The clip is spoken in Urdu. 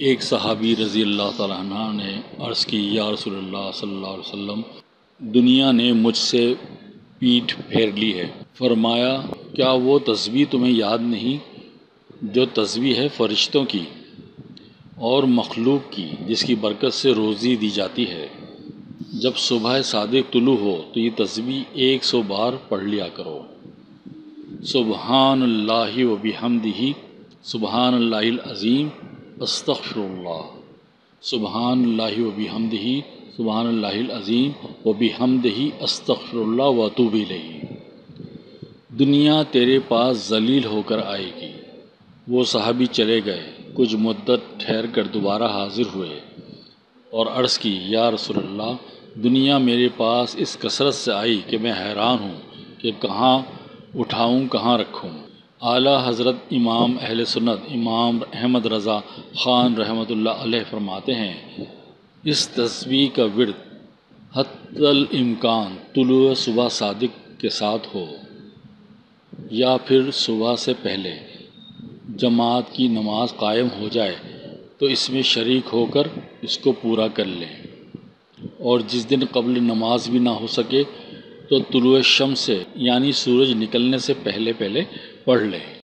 ایک صحابی رضی اللہ تعالیٰ عنہ نے عرض کی، یا رسول اللہ صلی اللہ علیہ وسلم، دنیا نے مجھ سے پیٹھ پھیر لی ہے۔ فرمایا، کیا وہ تسبیح تمہیں یاد نہیں جو تسبیح ہے فرشتوں کی اور مخلوق کی، جس کی برکت سے روزی دی جاتی ہے؟ جب صبح صادق طلوع ہو تو یہ تسبیح 100 بار پڑھ لیا کرو۔ سبحان اللہ و بحمدہ، سبحان اللہ العظیم، استغفر اللہ۔ سبحان اللہ و بحمدہ، سبحان اللہ العظیم و بحمدہ، استغفر اللہ و اتوب الیہ۔ دنیا تیرے پاس ذلیل ہو کر آئے گی۔ وہ صحابی چلے گئے، کچھ مدت ٹھہر کر دوبارہ حاضر ہوئے اور عرض کی، یا رسول اللہ، دنیا میرے پاس اس کثرت سے آئی کہ میں حیران ہوں کہ کہاں اٹھاؤں کہاں رکھوں۔ اعلیٰ حضرت امام اہل سنت امام احمد رضا خان رحمۃ اللہ علیہ فرماتے ہیں، اس تسبیح کا ورد حتی الامکان طلوع صبح صادق کے ساتھ ہو یا پھر صبح سے پہلے جماعت کی نماز قائم ہو جائے تو اس میں شریک ہو کر اس کو پورا کر لیں، اور جس دن قبل نماز بھی نہ ہو سکے تو طلوع شمس سے یعنی سورج نکلنے سے پہلے پڑھ لیں۔